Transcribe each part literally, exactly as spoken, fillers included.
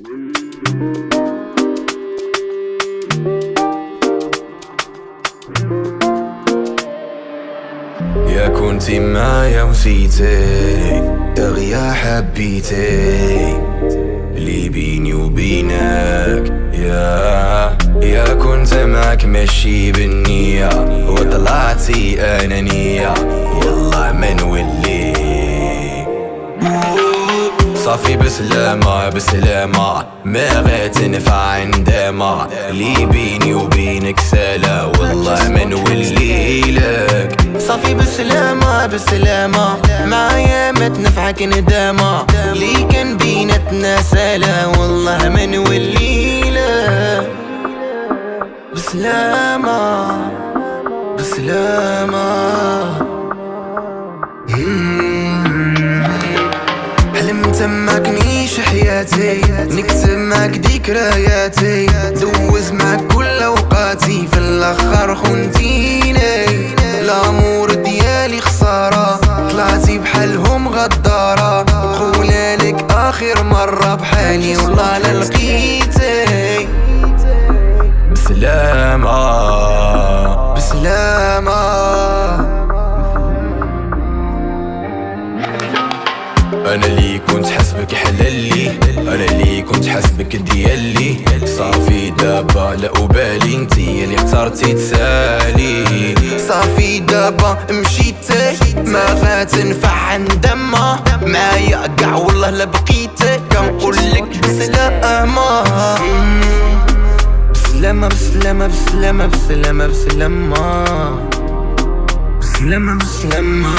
يا كنتي معايا ونسيتي دغيا حبيتي اللي بيني وبينك. يا يا كنت معاك ماشي بالنية وطلعتي انانية والله ما نولي. صافي بسلامة بسلامة ما غتنفع عندما اللي بيني وبينك سلا والله ما نولي لك. صافي بسلامة بسلامة معايا ما تنفعك ندامة اللي كان بيناتنا سلا والله ما نولي لك. بسلامة بسلامة حلمت معاك نعيش حياتي نكتب معاك ذكرياتي دوز معاك كل اوقاتي في الاخر خنتيني. الامور ديالي خسارة طلعتي بحالهم غدارة قولالك اخر مرة بحالي والله لا لقيتي. بسلامة بسلامة انا اللي كنت حسبك حلالي انا اللي كنت حسبك ديالي. صافي دابا لا أبالي انتي اللي اخترتي تسالي. صافي دابا مشيتي ما غتنفع عندما معايا كاع والله لا بقيتي كنقولك بسلامة بسلامة بسلامة بسلامة بسلامة بسلامة بسلامة بسلامة.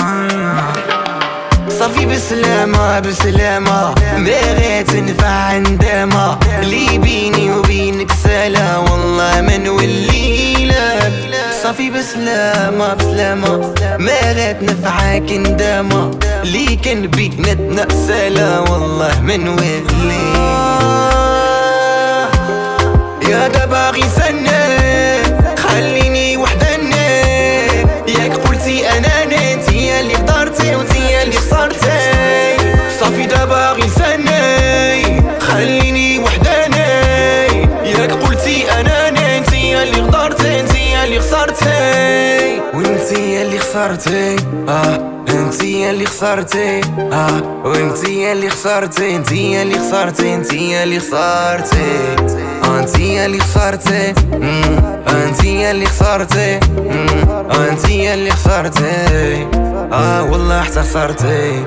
صافي بسلامة بسلامة ما غتنفع عندما اللي بيني وبينك سلا والله ما نولي لك. صافي بسلامة بسلامة ما غتنفعك ندامة اللي كان بيناتنا سلا والله ما نولي. يا دابا غي سني خليني وحداني ياك قلتي اناني انتيا اللي اخترتي وانتيا اللي خسرتي. صافي دابا غي سني خليني وحداني ياك قلتي اناني انتيا اللي اخترتي انتيا اللي خسرتي وانتيا اللي خسرتي. اه انتيا اللي خسرتي اه وانتيا اللي خسرتي انتيا اللي خسرتي انتيا اللي خسرتي انتيا اللي خسرتي انتيا اللي خسرتي انتيا اللي خسرتي اه والله حتى خسرتي.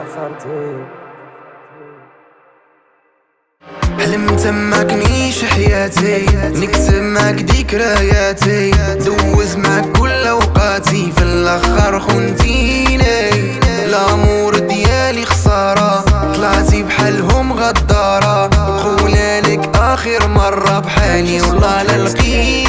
حلمت معاك نعيش حياتي نكتب معاك ذكرياتي دوز معاك كل اوقاتي في الاخر خنتيني. الامور ديالي خسارة طلعتي بحالهم غدارة قولالك اخر مرة بحالي والله لا لقيت.